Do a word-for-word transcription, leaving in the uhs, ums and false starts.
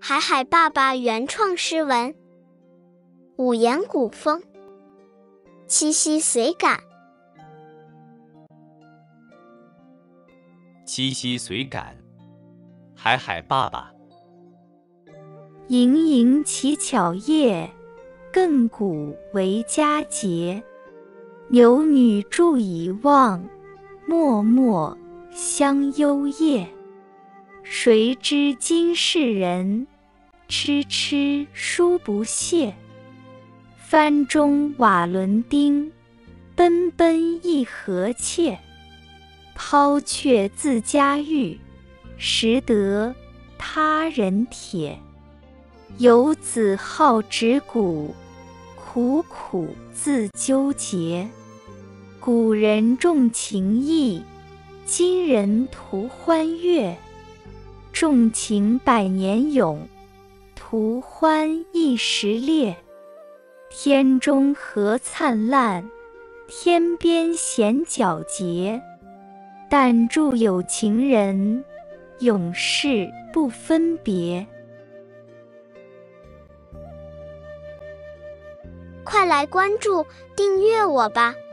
海海爸爸原创诗文。五言古风，七夕随感。 七夕随感，海海爸爸。 盈盈乞巧叶，亘古为佳节。牛女祝已忘，脉脉相忧夜。谁知今世人，痴痴书不谢。帆中瓦轮丁，奔奔一河切。抛却自家玉，识得他人帖。游子好执古，苦苦自纠结。古人重情义，今人图欢悦。重情百年永，图欢一时烈。天中何灿烂，天边显皎洁。但祝有情人，永世不分别。 快来关注订阅我吧。